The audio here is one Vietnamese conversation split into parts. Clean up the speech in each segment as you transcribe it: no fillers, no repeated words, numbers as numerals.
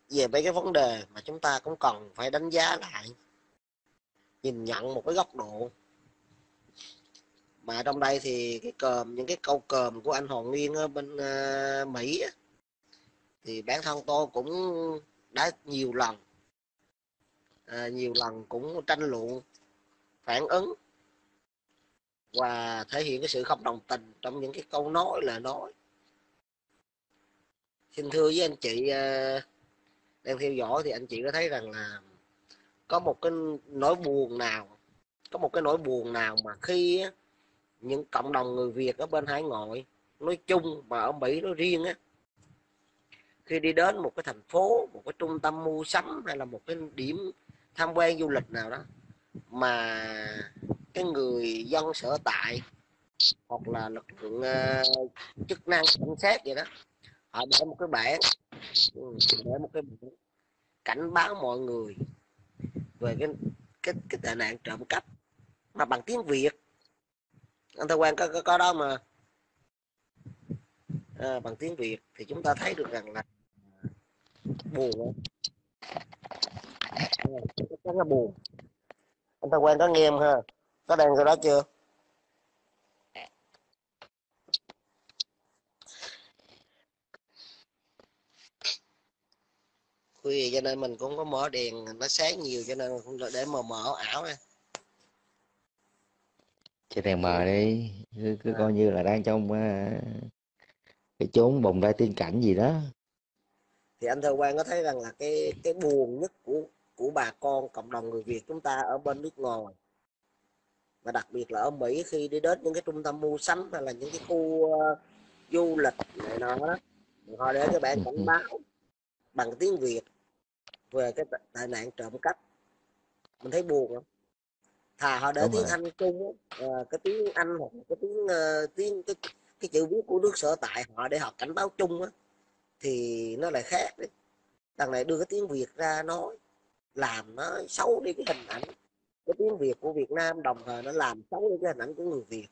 về mấy cái vấn đề mà chúng ta cũng cần phải đánh giá lại, nhìn nhận một cái góc độ. Mà trong đây thì những cái câu cờm của anh Hoàng Nguyên ở bên Mỹ á, thì bản thân tôi cũng đã nhiều lần cũng tranh luận, phản ứng và thể hiện cái sự không đồng tình trong những cái câu nói, lời nói. Xin thưa với anh chị đang theo dõi, thì anh chị có thấy rằng là có một cái nỗi buồn nào mà khi những cộng đồng người Việt ở bên hải ngoại nói chung và ở Mỹ nói riêng á, khi đi đến một cái thành phố, một cái trung tâm mua sắm hay là một cái điểm tham quan du lịch nào đó, mà cái người dân sở tại hoặc là lực lượng chức năng cảnh sát vậy đó, họ để một cái bảng, cảnh báo mọi người về cái tệ nạn trộm cắp mà bằng tiếng Việt. Anh Thơ Quang có đó mà. Bằng tiếng Việt thì chúng ta thấy được rằng là buồn, rất là buồn. Anh Thơ Quang có nghe em ha, có đang rồi đó chưa? Khuya cho nên mình cũng có mở đèn nó sáng nhiều, cho nên không để mờ mờ ảo này. Chạy đèn mờ đi, cứ À, coi như là đang trong cái chốn bồng lai tiên cảnh gì đó. thì anh Thơ Quang có thấy rằng là cái buồn nhất của bà con cộng đồng người Việt chúng ta ở bên nước ngoài, và đặc biệt là ở Mỹ, khi đi đến những cái trung tâm mua sắm hay là những cái khu du lịch này nọ đó, họ để cái bảng cảnh báo bằng tiếng Việt về cái tệ nạn trộm cắp, mình thấy buồn không? Thà họ để Đúng tiếng rồi. Anh chung cái tiếng Anh hoặc cái tiếng cái chữ viết của nước sở tại họ để họ cảnh báo chung á, thì nó lại khác đấy. Đằng này đưa cái tiếng Việt ra nói, làm nó xấu đi cái hình ảnh cái tiếng Việt của Việt Nam, đồng thời nó làm xấu đi cái hình ảnh của người Việt,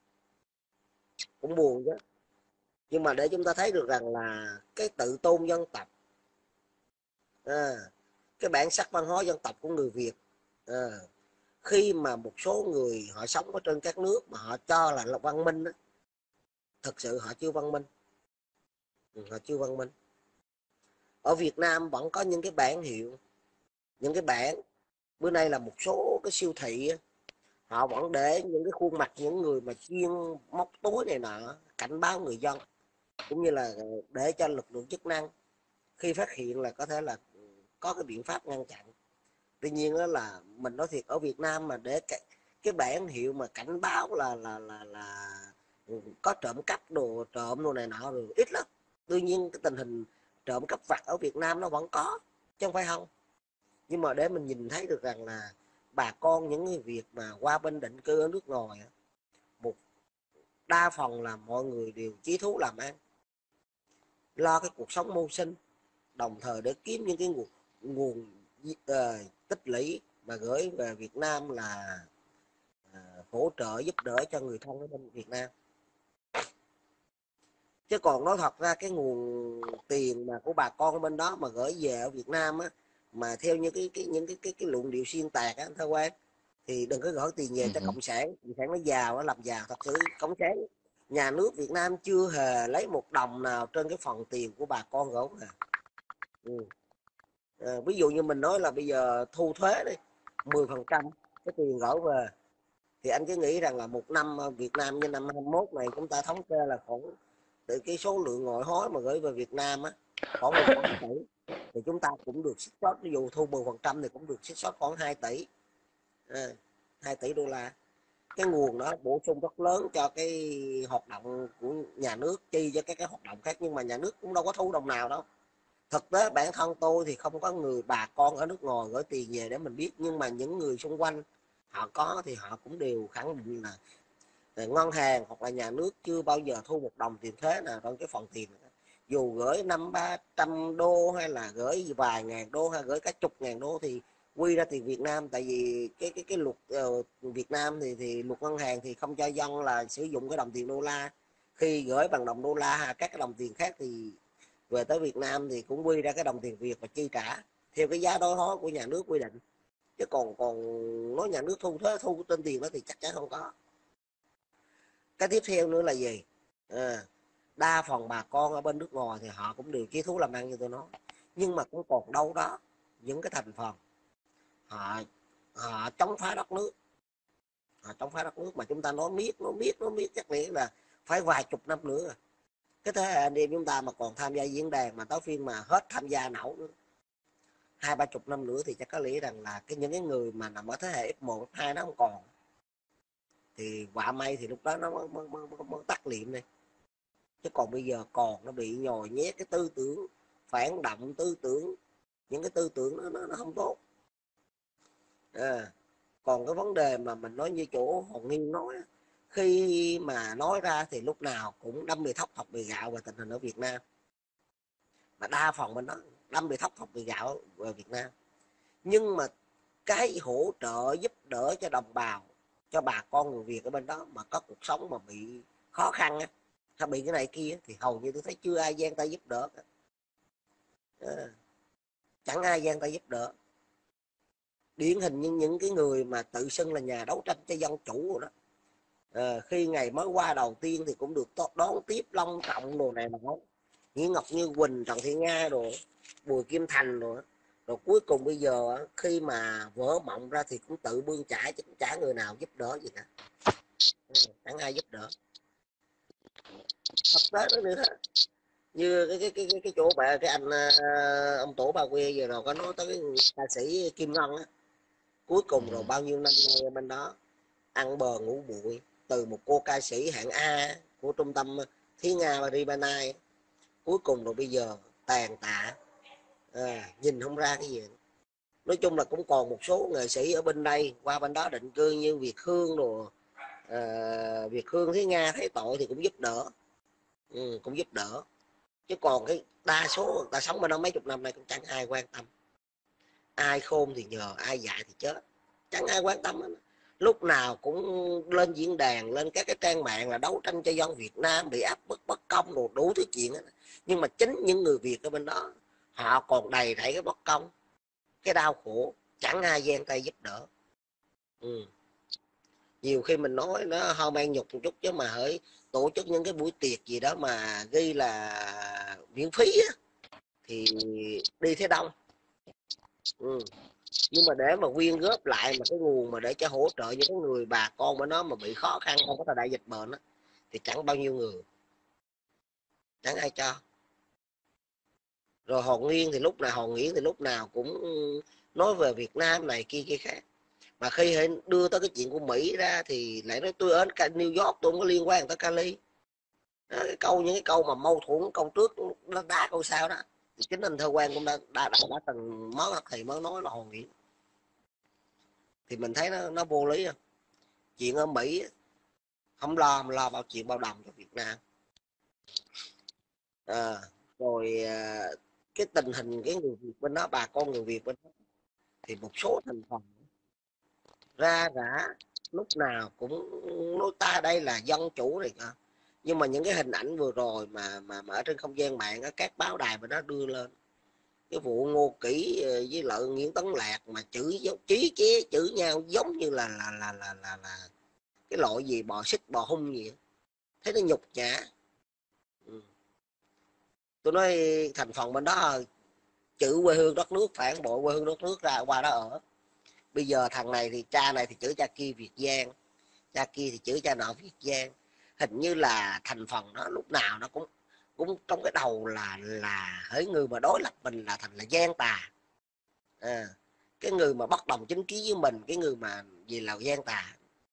cũng buồn chứ. Nhưng mà để chúng ta thấy được rằng là cái tự tôn dân tộc, à, cái bản sắc văn hóa dân tộc của người Việt, à, khi mà một số người họ sống ở trên các nước mà họ cho là văn minh đó, thực sự họ chưa văn minh. Họ chưa văn minh. Ở Việt Nam vẫn có những cái bản hiệu, những cái bản, bữa nay là một số cái siêu thị họ vẫn để những cái khuôn mặt những người mà chuyên móc túi này nọ, cảnh báo người dân, cũng như là để cho lực lượng chức năng khi phát hiện là có thể là có cái biện pháp ngăn chặn. Tuy nhiên đó là mình nói thiệt, ở Việt Nam mà để cái bản hiệu mà cảnh báo là có trộm cắp, đồ trộm đồ này nọ rồi ít lắm. Tuy nhiên cái tình hình trộm cắp vặt ở Việt Nam nó vẫn có, chứ không phải không. Nhưng mà để mình nhìn thấy được rằng là bà con những người Việt mà qua bên định cư ở nước ngoài, một đa phần là mọi người đều chí thú làm ăn, lo cái cuộc sống mưu sinh, đồng thời để kiếm những cái nguồn tích lũy mà gửi về Việt Nam là hỗ trợ giúp đỡ cho người thân ở bên Việt Nam. Chứ còn nói thật ra cái nguồn tiền mà của bà con ở bên đó mà gửi về ở Việt Nam á, mà theo như cái luận điệu xuyên tạc á, thưa quan, thì đừng có gửi tiền về cho cộng sản nó giàu, nó làm giàu. Thật sự cộng sản, nhà nước Việt Nam chưa hề lấy một đồng nào trên cái phần tiền của bà con gửi về. Ừ. Ví dụ như mình nói là bây giờ thu thuế đi 10% cái tiền gửi về, thì anh cứ nghĩ rằng là một năm Việt Nam như năm 21 này chúng ta thống kê là khoảng từ cái số lượng ngoại hối mà gửi về Việt Nam á, khoảng 1,5 tỷ, thì chúng ta cũng được xích sót, ví dụ thu 10% thì cũng được xích sót khoảng 2 tỷ, 2 tỷ đô la. Cái nguồn đó bổ sung rất lớn cho cái hoạt động của nhà nước, chi cho các cái hoạt động khác, nhưng mà nhà nước cũng đâu có thu đồng nào đâu. Thực tế bản thân tôi thì không có người bà con ở nước ngoài gửi tiền về để mình biết, nhưng mà những người xung quanh họ có thì họ cũng đều khẳng định là ngân hàng hoặc là nhà nước chưa bao giờ thu một đồng tiền thuế nào trong cái phần tiền này. Dù gửi 500-300 đô hay là gửi vài ngàn đô hay gửi cả chục ngàn đô thì quy ra tiền Việt Nam, tại vì cái luật Việt Nam thì luật ngân hàng thì không cho dân là sử dụng cái đồng tiền đô la. Khi gửi bằng đồng đô la các cái đồng tiền khác thì về tới Việt Nam thì cũng quy ra cái đồng tiền Việt và chi trả theo cái giá đối hóa của nhà nước quy định, chứ còn còn nói nhà nước thu thuế thu trên tiền đó thì chắc chắn không có. Cái tiếp theo nữa là gì? À, đa phần bà con ở bên nước ngoài thì họ cũng đều chí thú làm ăn như tôi nói, nhưng mà cũng còn đâu đó những cái thành phần họ họ chống phá đất nước, họ chống phá đất nước mà chúng ta nói miết chắc nghĩa là phải vài chục năm nữa. Cái thế hệ anh em chúng ta mà còn tham gia diễn đàn mà tới phiên mà hết tham gia nổi nữa, 20-30 năm nữa thì chắc có lý rằng là những cái người mà nằm ở thế hệ F1, F2 nó không còn, thì quả may thì lúc đó nó mới tắt liệm đi. Chứ còn bây giờ còn nó bị nhồi nhét cái tư tưởng phản động, tư tưởng những cái tư tưởng nó không tốt. À, còn cái vấn đề mà mình nói như chỗ Hồng Nghiên nói, khi mà nói ra thì lúc nào cũng đâm bì thóc thọc bì gạo về tình hình ở Việt Nam, mà đa phần mình nói đâm bì thóc thọc bì gạo về Việt Nam. Nhưng mà cái hỗ trợ giúp đỡ cho đồng bào, cho bà con người Việt ở bên đó mà có cuộc sống mà bị khó khăn á, hay bị cái này kia thì hầu như tôi thấy chưa ai giang tay giúp đỡ. Chẳng ai giang tay giúp đỡ. Điển hình như những cái người mà tự xưng là nhà đấu tranh cho dân chủ rồi đó, khi ngày mới qua đầu tiên thì cũng được đón tiếp long trọng đồ này nọ, như Ngọc Như Quỳnh, Trần Thị Nga rồi Bùi Kim Thành rồi, rồi cuối cùng bây giờ khi mà vỡ mộng ra thì cũng tự bươn chải, chứ chả người nào giúp đỡ gì cả. Chẳng ai giúp đỡ. Thực tế đó nữa đó, như cái chỗ bà cái anh ông Tổ Ba Quê giờ rồi có nói tới cái ca sĩ Kim Ngân á, cuối cùng rồi bao nhiêu năm nay bên đó ăn bờ ngủ bụi, từ một cô ca sĩ hạng A của trung tâm Thúy Nga và Ribanai, cuối cùng rồi bây giờ tàn tạ, nhìn không ra cái gì. Nói chung là cũng còn một số nghệ sĩ ở bên đây qua bên đó định cư như Việt Hương rồi, Việt Hương Thúy Nga thấy tội thì cũng giúp đỡ, cũng giúp đỡ, chứ còn cái đa số người ta sống bên đó mấy chục năm nay cũng chẳng ai quan tâm. Ai khôn thì nhờ, ai dại thì chết, chẳng ai quan tâm hết. Lúc nào cũng lên diễn đàn, lên các cái trang mạng là đấu tranh cho dân Việt Nam bị áp bức bất công rồi đủ thứ chuyện hết. Nhưng mà chính những người Việt ở bên đó họ còn đầy rẫy cái bất công, cái đau khổ, chẳng ai giang tay giúp đỡ. Nhiều khi mình nói nó hơi mang nhục một chút, chứ mà hỡi tổ chức những cái buổi tiệc gì đó mà ghi là miễn phí á, thì đi thế đông. Nhưng mà để mà quyên góp lại mà cái nguồn mà để cho hỗ trợ những cái người bà con của nó mà bị khó khăn không có đại dịch bệnh á, thì chẳng bao nhiêu người, chẳng ai cho. Rồi Hòn Nghiên thì lúc nào Hòn Nghiễn thì lúc nào cũng nói về Việt Nam này kia kia khác, mà khi đưa tới cái chuyện của Mỹ ra thì lại nói tôi ở New York tôi không có liên quan tới Cali. Đó, những cái câu mà mâu thuẫn, câu trước nó đá câu sau đó, thì chính anh Thơ Quang cũng đã từng mới nói là Hòn Nghiễn, thì mình thấy nó vô lý không. Chuyện ở Mỹ không lo bao chuyện bao đồng cho Việt Nam. Rồi cái tình hình cái người Việt bên đó, bà con người Việt bên đó thì một số thành phần ra rã lúc nào cũng nói ta đây là dân chủ này cả. Nhưng mà những cái hình ảnh vừa rồi mà ở trên không gian mạng các báo đài bên đó đưa lên cái vụ Ngô Kỷ với lại Nguyễn Tấn Lạc mà chửi chí chế chửi nhau giống như là cái loại gì bò xích bò hung gì đó. Thấy nó nhục nhã. Tôi nói thành phần bên đó chữ quê hương đất nước, phản bội quê hương đất nước ra qua đó ở. Bây giờ thằng này thì cha này thì chửi cha kia Việt Giang, cha kia thì chửi cha nọ Việt Giang. Hình như là thành phần nó lúc nào nó cũng trong cái đầu là hỡi người mà đối lập mình là thành là gian tà. Cái người mà bất đồng chính kiến với mình, cái người mà gì là gian tà.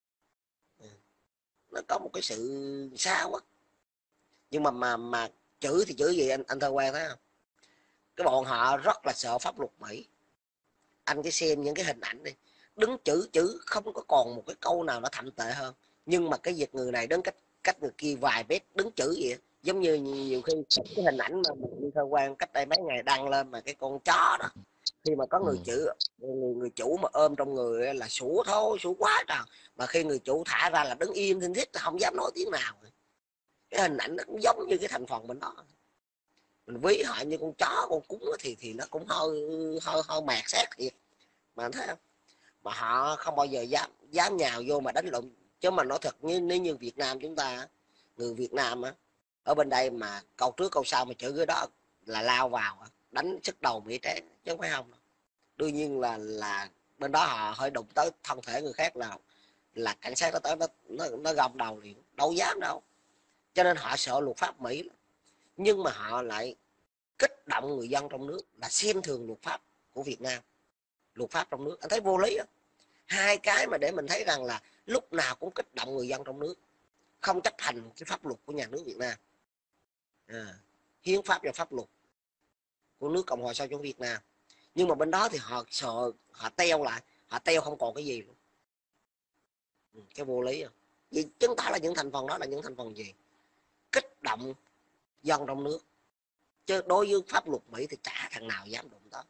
Nó có một cái sự sao quá. Nhưng mà chửi thì chửi gì anh Thơ Quang thấy không? Cái bọn họ rất là sợ pháp luật Mỹ. Anh cứ xem những cái hình ảnh đi, đứng chữ không có còn một cái câu nào nó thậm tệ hơn. Nhưng mà cái việc người này đứng cách người kia vài mét đứng chữ vậy, giống như nhiều khi cái hình ảnh mà như Thơ Quang cách đây mấy ngày đăng lên mà cái con chó đó, khi mà có người chữ người chủ mà ôm trong người là sủa thôi, sủa quá trời, mà khi người chủ thả ra là đứng im thinh thích, không dám nói tiếng nào. Cái hình ảnh nó cũng giống như cái thành phần bên đó. mình ví họ như con chó con cún thì nó cũng hơi hơi mạt sát thiệt, mà anh thấy không, mà họ không bao giờ dám dám nhào vô mà đánh lộn. Chứ mà nói thật, nếu như Việt Nam chúng ta, người Việt Nam á, ở bên đây mà câu trước câu sau mà chửi cái đó là lao vào đánh sức đầu mỹ trán chứ không phải không. Đương nhiên là bên đó họ hơi đụng tới thân thể người khác là cảnh sát nó tới nó gông đầu liền, đâu dám đâu. Cho nên họ sợ luật pháp Mỹ lắm. Nhưng mà họ lại kích động người dân trong nước là xem thường luật pháp của Việt Nam, luật pháp trong nước. Anh thấy vô lý á. Hai cái mà để mình thấy rằng là lúc nào cũng kích động người dân trong nước không chấp hành cái pháp luật của nhà nước Việt Nam, hiến pháp và pháp luật của nước Cộng hòa xã hội chủ nghĩa Việt Nam. Nhưng mà bên đó thì họ sợ, họ teo lại, họ teo không còn cái gì luôn. Cái vô lý à. Vì chứng tỏ là những thành phần đó là những thành phần gì? Kích động dân trong nước. Chứ đối với pháp luật Mỹ thì chả thằng nào dám đụng tới.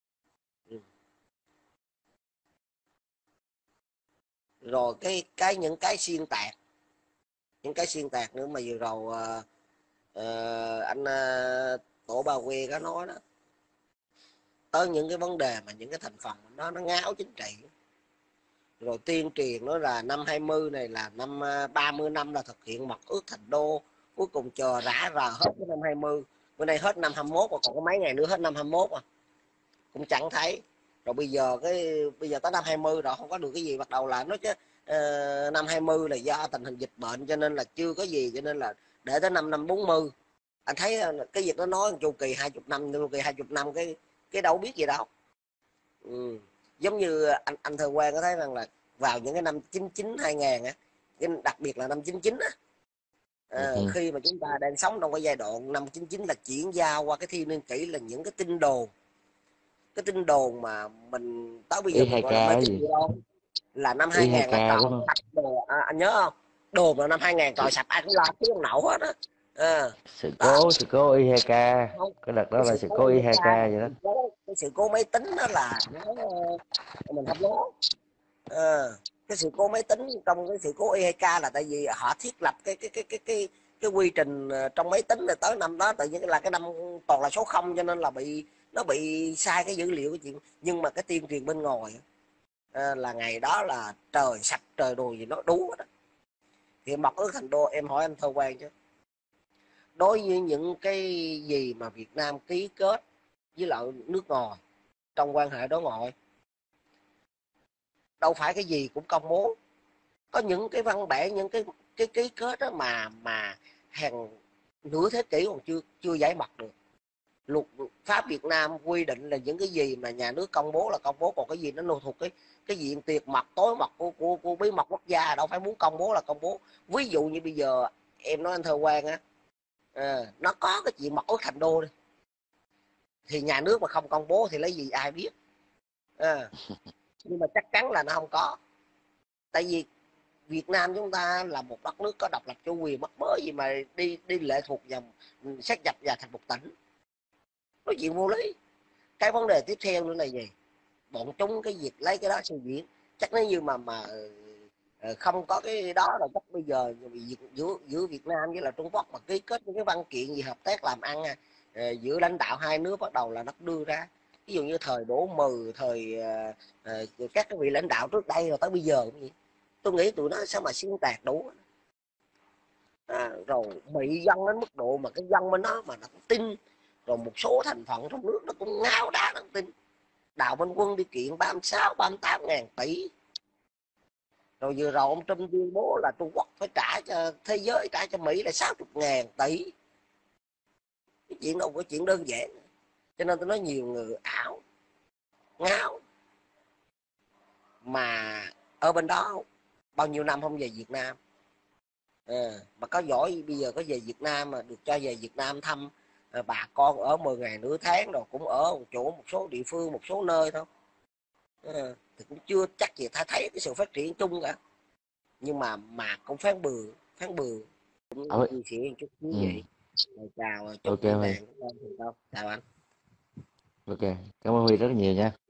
Rồi những cái xuyên tạc, những cái xuyên tạc nữa mà vừa rồi anh Tổ Ba Que có nói đó, tới những cái vấn đề mà những cái thành phần nó ngáo chính trị. Rồi tuyên truyền nói là năm 20 này là năm 30 năm là thực hiện mật ước Thành Đô, cuối cùng chờ rã rờ hết cái năm 20, bữa nay hết năm 21 rồi, còn có mấy ngày nữa hết năm 21 à, cũng chẳng thấy. Rồi bây giờ tới năm 20 rồi không có được cái gì, bắt đầu là nói chứ năm 20 là do tình hình dịch bệnh cho nên là chưa có gì, cho nên là để tới năm 40. Anh thấy cái việc nó nói chu kỳ 20 năm, chu kỳ 20 năm, cái đâu biết gì đâu. Giống như anh Thơ Quang có thấy rằng là vào những cái năm 99 2000 á, đặc biệt là năm 99 á, khi mà chúng ta đang sống trong cái giai đoạn năm 99 là chuyển giao qua cái thiên niên kỷ, là những cái tin đồn mà mình tới bây giờ mình Y2K gọi là mê cái tín gì, dị đoan, là năm 2000 là Y2K đúng cò không? sập đồ, anh nhớ không? Đồn là năm 2000 cò sập ai cũng lo thiếu ông nậu hết á. À, đó. Sự cố Y2K, Không, cái đợt đó cái là sự sự cố cố IK, Y2K vậy đó. cái sự cố máy tính đó là nó mình không nói. Cái sự cố máy tính trong cái sự cố I2K là tại vì họ thiết lập cái quy trình trong máy tính, là tới năm đó tự nhiên là cái năm toàn là số không, cho nên là nó bị sai cái dữ liệu cái chuyện. Nhưng mà cái tuyên truyền bên ngoài là ngày đó là trời sập trời đồ gì nó đú đó. Thì mật ước Thành Đô, em hỏi anh Thơ Quang chứ, đối với những cái gì mà Việt Nam ký kết với lại nước ngoài trong quan hệ đối ngoại, đâu phải cái gì cũng công bố. Có những cái văn bản, những cái ký kết đó mà hàng nửa thế kỷ còn chưa chưa giải mật được. Luật pháp Việt Nam quy định là những cái gì mà nhà nước công bố là công bố, còn cái gì nó thuộc cái diện tuyệt mật tối mật của bí mật quốc gia, đâu phải muốn công bố là công bố. Ví dụ như bây giờ em nói anh Thơ Quang á, nó có cái chuyện mật ước Thành Đô đi, thì nhà nước mà không công bố thì lấy gì ai biết. à, nhưng mà chắc chắn là nó không có. Tại vì Việt Nam chúng ta là một đất nước có độc lập chủ quyền, mắc mớ gì mà đi đi lệ thuộc vào sát nhập vào thành một tỉnh, nói chuyện vô lý. Cái vấn đề tiếp theo nữa là gì? Bọn chúng cái việc lấy cái đó suy diễn, chắc nếu như mà không có cái đó là chắc bây giờ giữa Việt Nam với là Trung Quốc mà ký kết những cái văn kiện gì hợp tác làm ăn giữa lãnh đạo hai nước bắt đầu là nó đưa ra. Ví dụ như thời Đỗ Mười, thời các cái vị lãnh đạo trước đây rồi tới bây giờ cũng vậy. Tôi nghĩ tụi nó sao mà xuyên tạc đủ. Rồi bị dân đến mức độ mà cái dân bên đó mà nó cũng tin, rồi một số thành phần trong nước nó cũng ngáo đá nó tin. Đào Minh Quân đi kiện 36 38 ngàn tỷ. Rồi vừa rồi ông Trump tuyên bố là Trung Quốc phải trả cho thế giới, trả cho Mỹ là 60 ngàn tỷ. Cái chuyện đâu có chuyện đơn giản. Cho nên tôi nói nhiều người ảo, ngáo. Mà ở bên đó bao nhiêu năm không về Việt Nam. Mà có giỏi bây giờ có về Việt Nam mà được cho về Việt Nam thăm bà con ở 10 ngày nửa tháng, rồi cũng ở một chỗ, một số địa phương, một số nơi thôi. Thì cũng chưa chắc gì ta thấy cái sự phát triển chung cả. Nhưng mà cũng phán bừa cũng Ôi, chia sẻ chút như ừ, vậy. Rồi chào chúc ok diễn Huy, đàn của con thành công. Chào anh. ok, cảm ơn Huy rất nhiều nha.